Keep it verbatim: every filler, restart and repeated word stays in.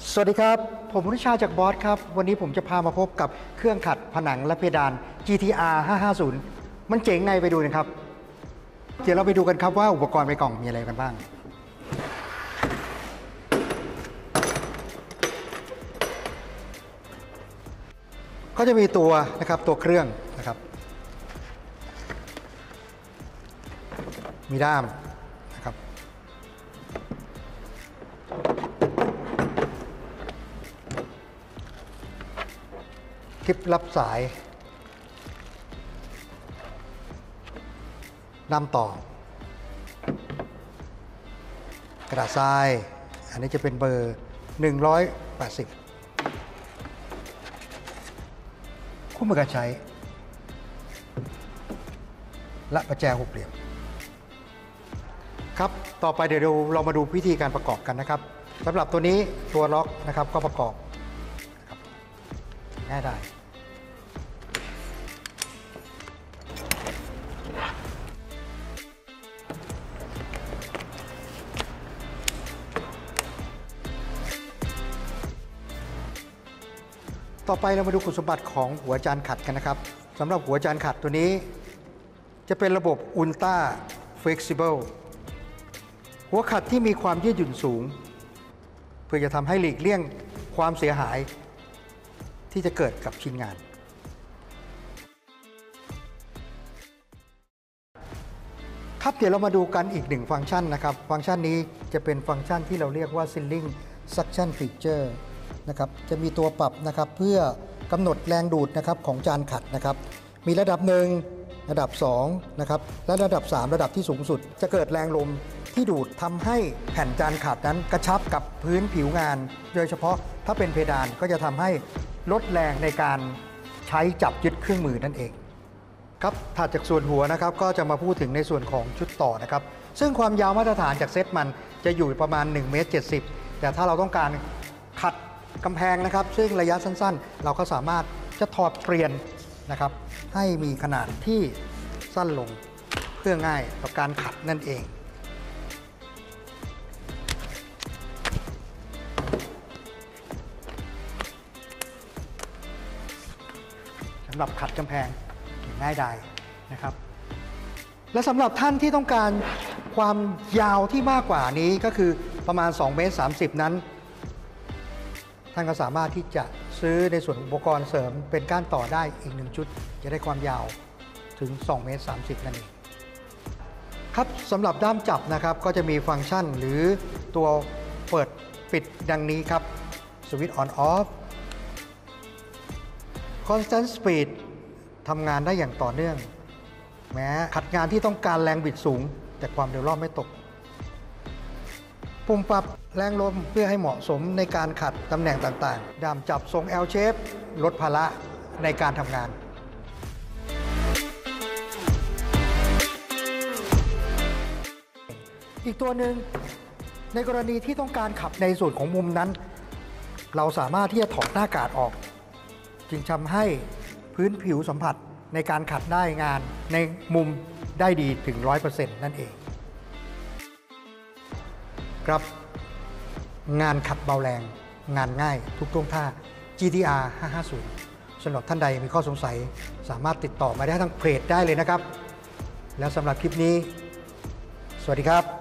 สวัสดีครับผมรุชาจากบอสครับวันนี้ผมจะพามาพบกับเครื่องขัดผนังและเพดาน จี ที อาร์ ห้าห้าศูนย์มันเจ๋งไงไปดูนะครับเดี๋ยวเราไปดูกันครับว่าอุปกรณ์ในกล่องมีอะไรกันบ้างก็จะมีตัวนะครับตัวเครื่องนะครับมีด้ามนะครับคลิปรับสายด้ามต่อกระดาษทรายอันนี้จะเป็นเบอร์หนึ่งร้อยแปดสิบคู่มือการใช้และประแจหกเหลี่ยมครับต่อไปเดี๋ยวเรามาดูวิธีการประกอบกันนะครับสำหรับตัวนี้ตัวล็อกนะครับก็ประกอบง่ายได้ต่อไปเรามาดูคุณสมบัติของหัวจานขัดกันนะครับสำหรับหัวจานขัดตัวนี้จะเป็นระบบ Ultra Flexible หัวขัดที่มีความยืดหยุ่นสูงเพื่อจะทำให้หลีกเลี่ยงความเสียหายที่จะเกิดกับชิ้นงานครับเดี๋ยวเรามาดูกันอีกหนึ่งฟังก์ชันนะครับฟังก์ชันนี้จะเป็นฟังก์ชันที่เราเรียกว่า Sealing Suction Feature นะครับจะมีตัวปรับนะครับเพื่อกำหนดแรงดูดนะครับของจานขัดนะครับมีระดับหนึ่งระดับสองนะครับและระดับสามระดับที่สูงสุดจะเกิดแรงลมที่ดูดทำให้แผ่นจานขัดนั้นกระชับกับพื้นผิวงานโดยเฉพาะถ้าเป็นเพดานก็จะทำให้ลดแรงในการใช้จับยึดเครื่องมือนั่นเองครับถัดจากส่วนหัวนะครับก็จะมาพูดถึงในส่วนของชุดต่อนะครับซึ่งความยาวมาตรฐานจากเซตมันจะอยู่ประมาณหนึ่งเมตรเจ็ดสิบแต่ถ้าเราต้องการขัดกำแพงนะครับซึ่งระยะสั้นๆเราก็สามารถจะถอดเปลี่ยนนะครับให้มีขนาดที่สั้นลงเพื่อง่ายต่อการขัดนั่นเองสำหรับขัดกำแพงง่ายดายนะครับและสำหรับท่านที่ต้องการความยาวที่มากกว่านี้ก็คือประมาณสองเมตรสามสิบนั้นท่านก็สามารถที่จะซื้อในส่วนอุปกรณ์เสริมเป็นก้านต่อได้อีกหนึ่งชุดจะได้ความยาวถึงสองเมตรสามสิบนั่นเองครับสำหรับด้ามจับนะครับก็จะมีฟังก์ชันหรือตัวเปิดปิดดังนี้ครับสวิตช์ on off constant speed ทำงานได้อย่างต่อเนื่องแม้ขัดงานที่ต้องการแรงบิดสูงแต่ความเร็วรอบไม่ตกปุ่มปรับแรงลมเพื่อให้เหมาะสมในการขัดตำแหน่งต่างๆด้ามจับทรง L shape ลดภาระในการทำงานอีกตัวหนึ่งในกรณีที่ต้องการขับในส่วนของมุมนั้นเราสามารถที่จะถอดหน้ากาดออกจึงทำให้พื้นผิวสัมผัสในการขัดได้งานในมุมได้ดีถึง ร้อยเปอร์เซ็นต์ นั่นเองครับงานขัดเบาแรงงานง่ายทุกท่วงท่า จี ที อาร์ ห้าห้าศูนย์สำหรับท่านใดมีข้อสงสัยสามารถติดต่อมาได้ทางเพจได้เลยนะครับแล้วสำหรับคลิปนี้สวัสดีครับ